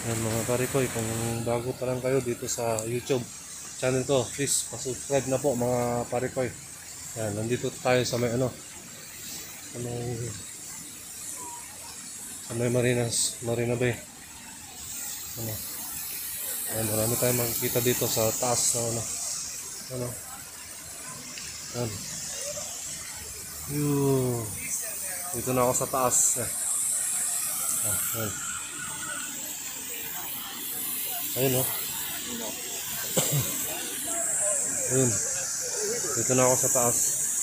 Yan mga parikoy, kung bago pa lang kayo dito sa YouTube channel ko, please pasubscribe na po mga parikoy. Yan, nandito tayo sa may sa may, sa may Marina Bay. Ano, yan, marami tayong makikita dito sa taas na ano, yan. Yun. Dito na ako sa taas. Yan. Ayun oh. Ayun. Dito na ako sa taas.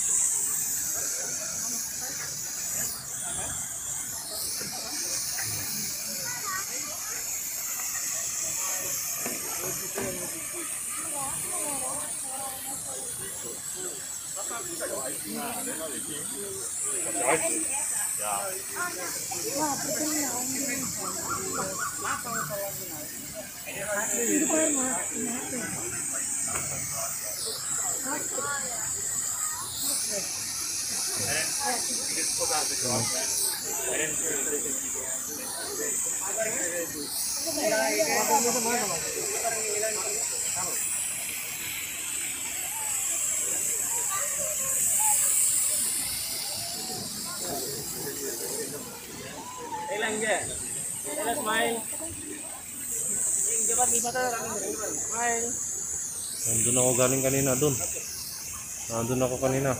Ilang dia? Ilang smile. Yung dapat di mata kami smile. Nandun ako galing kanina dun. Nandun ako kanina.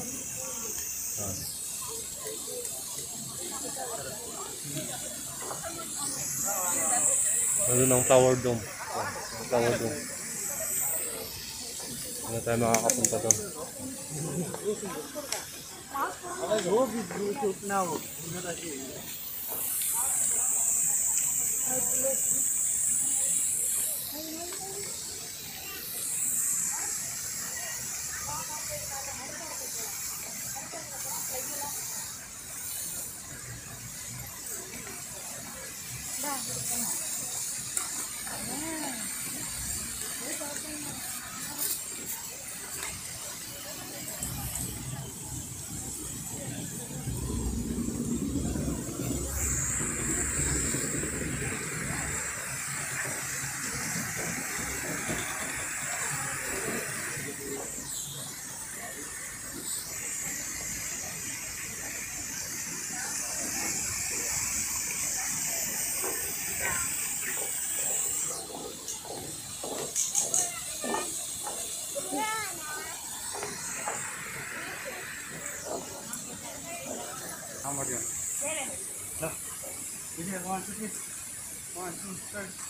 Nandun ang Tower Dome. Ang Tower Dome. Hindi na tayo makakapunta doon. Bluetooth now. How much? Lah. Ini 1 2 3. 1 2 3.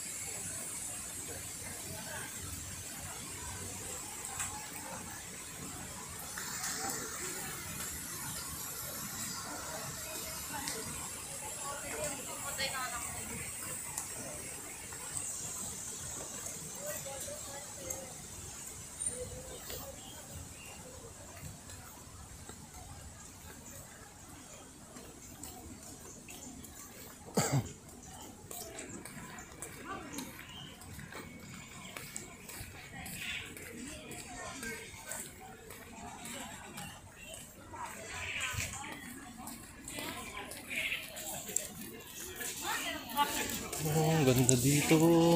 Oh, ang ganda dito.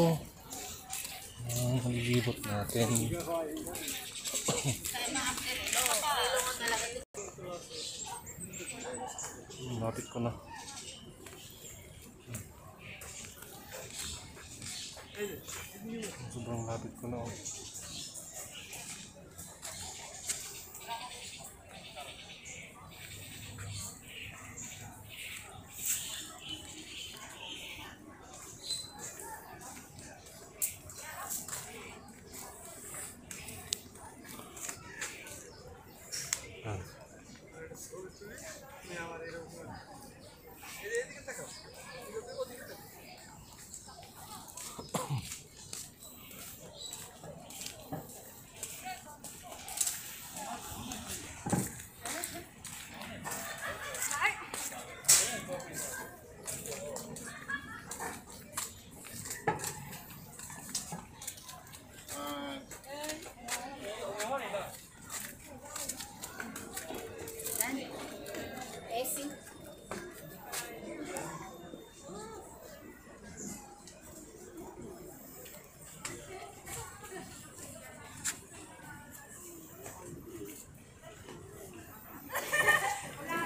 Malilibot natin. Lapit ko na. Sobrang lapit ko na.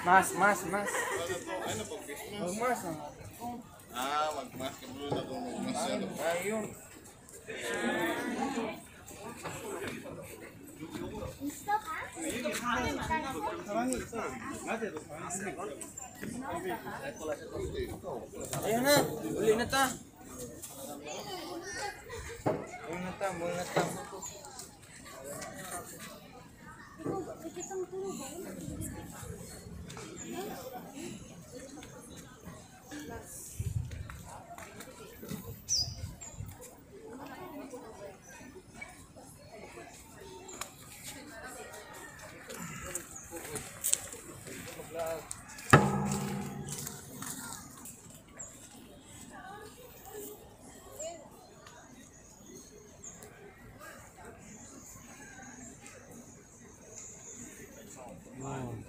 Mas. Mag-mas. Magmas ka bro na kung magmas. Ayun. Ayun na. Uli na ta. Muli na ta. Yun.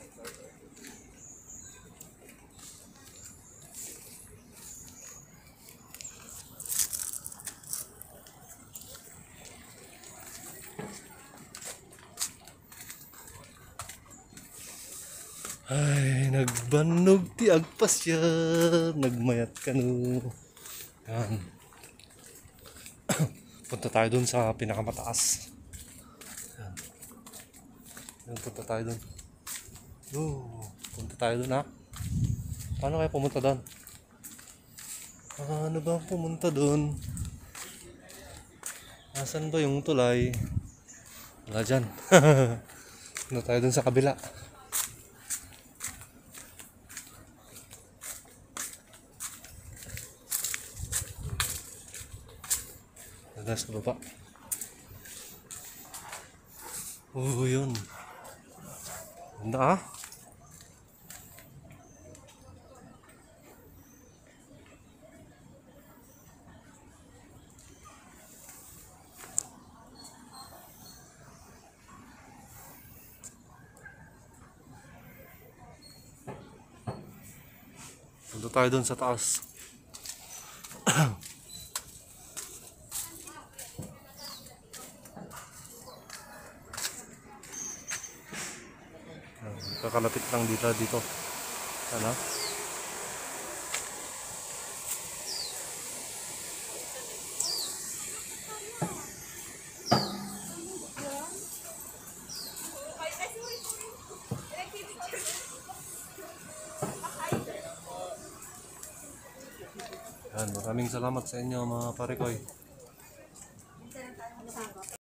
Ay, nagbanog ti agpas siya. Nagmayat ka no. Yan. Punta tayo dun sa pinakamataas. Yan. Yan, punta tayo dun. Punta tayo dun ha. Paano kaya pumunta dun? Ano ba ang pumunta dun? Nasaan ba yung tulay? Wala dyan. Punta tayo dun sa kabila. Nasa baba. Yun. Ganda ah. Punta tayo dun sa taas. Kakalapit lang dito. Ano? Yan, maraming salamat sa inyo mga parekoy.